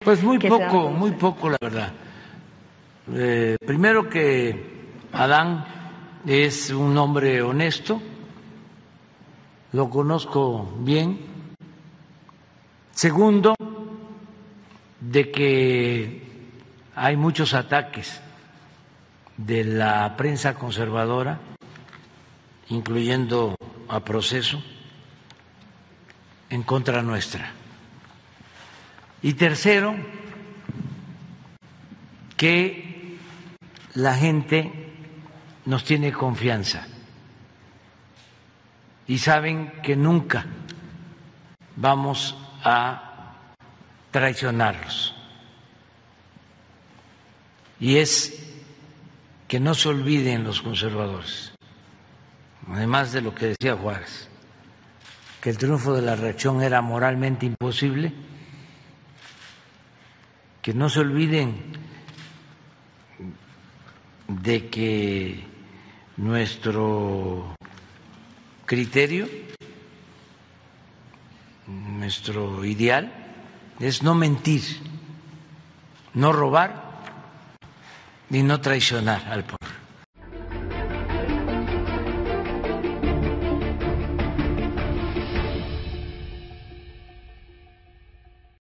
Pues muy poco, la verdad. Primero que Adán es un hombre honesto, lo conozco bien. Segundo, de que hay muchos ataques de la prensa conservadora, incluyendo a Proceso, en contra nuestra. Y tercero, que la gente nos tiene confianza y saben que nunca vamos a traicionarlos. Y es que no se olviden los conservadores, además de lo que decía Juárez, que el triunfo de la reacción era moralmente imposible, que no se olviden de que nuestro criterio, nuestro ideal es no mentir, no robar ni no traicionar al pueblo.